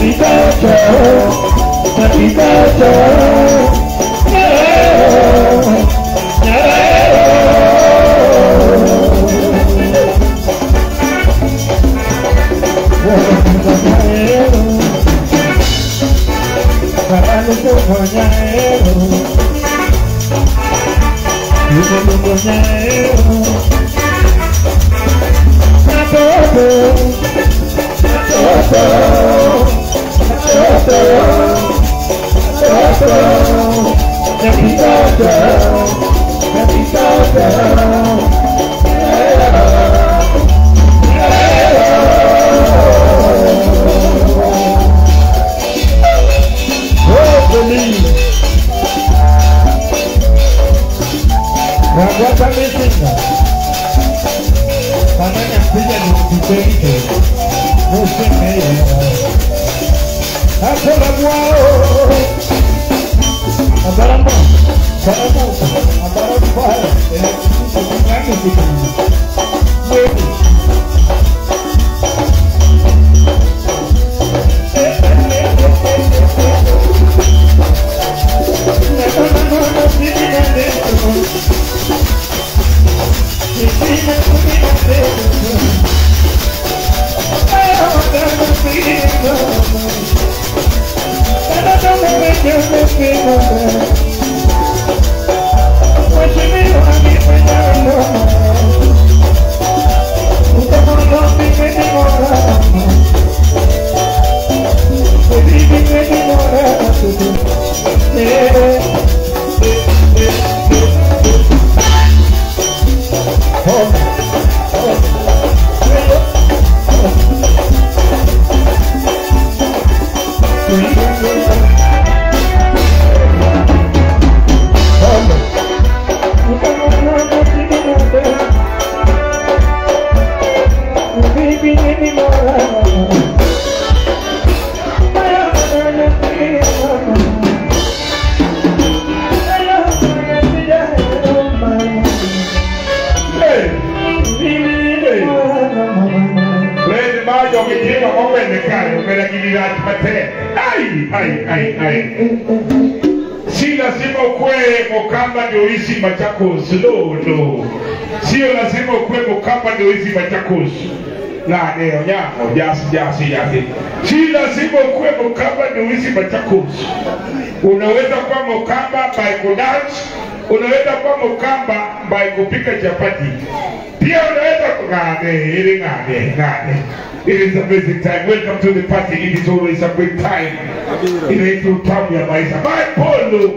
Si lazima ukwe Mukamba ndio uishi Machakos. No. Sio lazima ukwe Mukamba ndio uishi Machakos. Na leo nyako jasi. Si lazima ukwe Mukamba ndio uishi Machakos. Unaweza kuwa Mukamba by kudance, unaweza kuwa Mukamba by kupika chapati. Pia unaweza ngade. It is a basic time. Welcome to the party. It is always a great time. Inaitwa utamu ya maisha. Polo,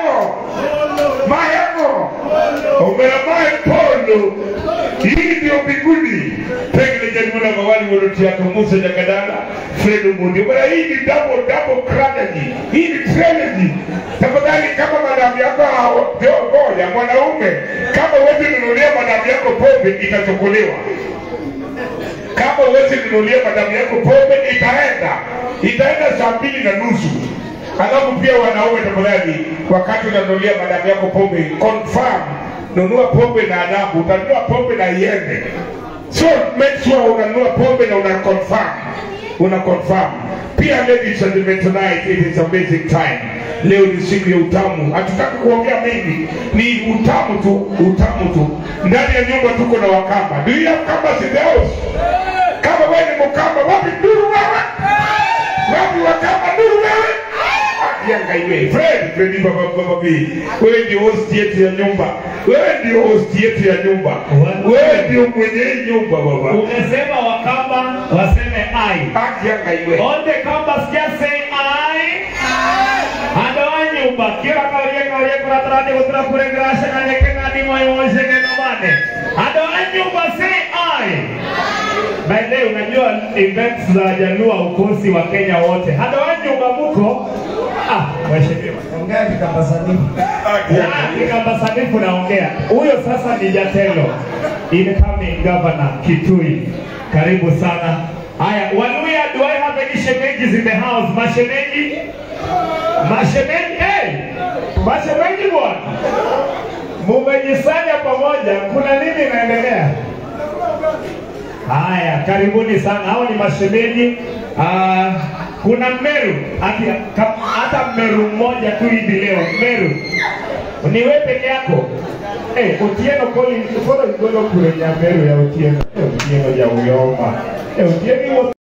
Omera polo. Hii ndio mbinguni. Pengine jadimuna mawali waluti yako Musa Jakadala, Fredo Mundi. Omera hii ni double strategy. Hii ni strategy. Tafadhali kama madam yako ngoja mwanaume, kama wewe ununulia madam yako pombe itachukuliwa. Kama uwezi kununulia madam yako pombe itaenda saa 2:30. Alafu pia wanaume tafadhali, wakati unanunulia madam yako pombe, confirm nunua pombe na adabu. Utanunua pombe na iende. So make sure unanunua pombe na una confirm. Pia ladies and gentlemen, tonight it is amazing time. Leo ni siku ya utamu. Hatutaki kuongea mengi, ni utamu tu. Ndani ya nyumba tuko na Wakamba. Do you have Kambas in the house? Kama wewe ni Mukamba, wapi nduru wewe? Wapi Wakamba nduru wewe? Yanga iwe. Fred baba. Wewe ndio host yetu ya nyumba. Wewe ndio mwenye nyumba baba. Umesema Wakamba waseme ai. Yanga iwe. All the Kambas just say ai. Nyumba kila kauye kuratarate kutura kure grasha na nekenga di moyo shenge nomane. Nyumba say ai. By the way, unajua events za Januari ukosi wa Kenya wote. Nyumba muko mheshimiwa. Ongea Kikamba sanifu. Kikamba sanifu naongea. Huyo sasa ni Jatelo. Incoming governor Kitui. Karibu sana. Haya, Waluya, do I have any shemeji in the house? Mashemeji? Mashemeji bwana. Mumejisanya pamoja, kuna nini inaendelea? Haya, karibuni sana. Hao ni mashemeji. Kuna Meru, hata Meru moja tu hivi leo, Meru. Ni wewe peke yako. Otieno Collins, foro igolo kule ya Meru ya Otieno. Otieno ya Uyoma. Otieno